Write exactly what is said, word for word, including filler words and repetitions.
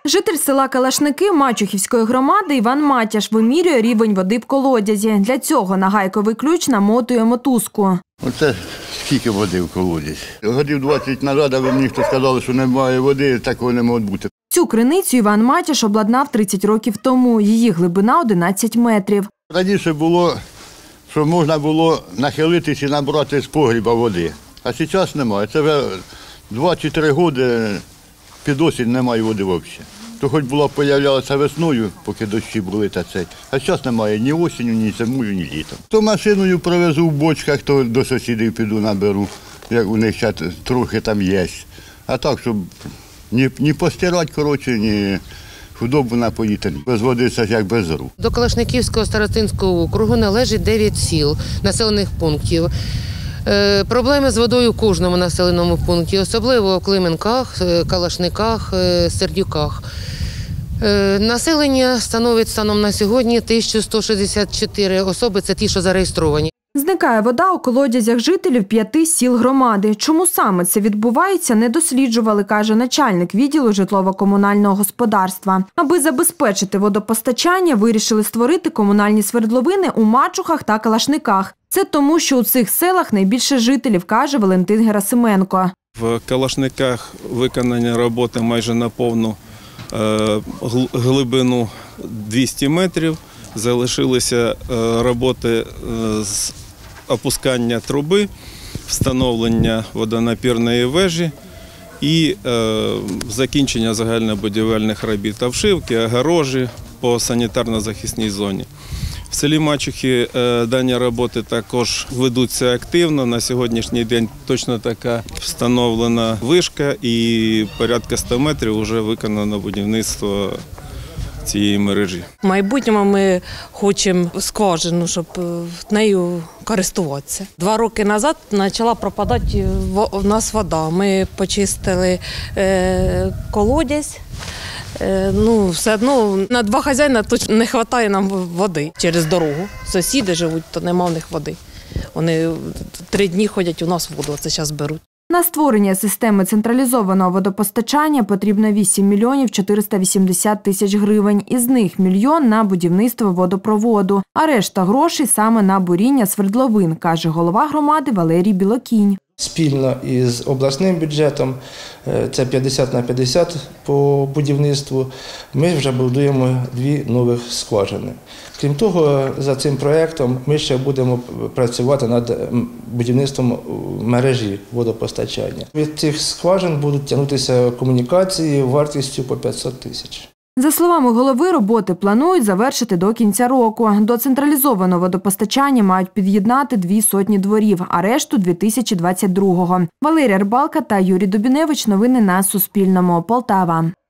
Житель села Калашники Мачухівської громади Іван Матяш вимірює рівень води в колодязі. Для цього на гайковий ключ намотує мотузку. Оце скільки води в колодязі. Годів двадцять назад, а ви мені хто сказали, що немає води, такого не може бути. Цю криницю Іван Матяш обладнав тридцять років тому. Її глибина одинадцять метрів. Раніше було, що можна було нахилитися і набрати з погріба води. А зараз немає. Це вже два чи три роки під осінь немає води взагалі. То хоч була появлялася весною, поки дощі були та цей. А зараз немає ні осінню, ні зимою, ні літом. То машиною привезу в бочках, то до сусідів піду наберу, як у них ще трохи там є. А так, щоб ні, ні постирати, коротше, ні худобу напоїти. Без води це як без рук. До Калашниківського старостинського округу належить дев'ять сіл, населених пунктів. Е, проблеми з водою в кожному населеному пункті, особливо в Клименках, Калашниках, Сердюках. Е, населення становить станом на сьогодні тисячу сто шістдесят чотири особи, це ті, що зареєстровані. Зникає вода у колодязях жителів п'яти сіл громади. Чому саме це відбувається, не досліджували, каже начальник відділу житлово-комунального господарства. Аби забезпечити водопостачання, вирішили створити комунальні свердловини у Мачухах та Калашниках. Це тому, що у цих селах найбільше жителів, каже Валентин Герасименко. В Калашниках виконання роботи майже на повну глибину двісті метрів. Залишилися роботи з опускання труби, встановлення водонапірної вежі і закінчення загальнобудівельних робіт, обшивки, огорожі по санітарно-захисній зоні. В селі Мачухи дані роботи також ведуться активно. На сьогоднішній день точно така встановлена вишка і порядка ста метрів вже виконано будівництво цієї мережі. В майбутньому ми хочемо скважину, щоб нею користуватися. Два роки назад почала пропадати в нас вода. Ми почистили колодязь. Ну, все одно на два хазяїна точно не вистачає нам води через дорогу. Сусіди живуть, то нема в них води. Вони три дні ходять у нас воду, це зараз беруть. На створення системи централізованого водопостачання потрібно вісім мільйонів чотириста вісімдесят тисяч гривень. Із них мільйон на будівництво водопроводу, а решта грошей саме на буріння свердловин, каже голова громади Валерій Білокінь. Спільно із обласним бюджетом, це п'ятдесят на п'ятдесят по будівництву, ми вже будуємо дві нових скважини. Крім того, за цим проєктом ми ще будемо працювати над будівництвом мережі водопостачання. Від цих скважин будуть тягнутися комунікації вартістю по п'ятсот тисяч. За словами голови, роботи планують завершити до кінця року. До централізованого водопостачання мають під'єднати дві сотні дворів, а решту – дві тисячі двадцять другого. Валерія Рибалка та Юрій Дубіневич. Новини на Суспільному. Полтава.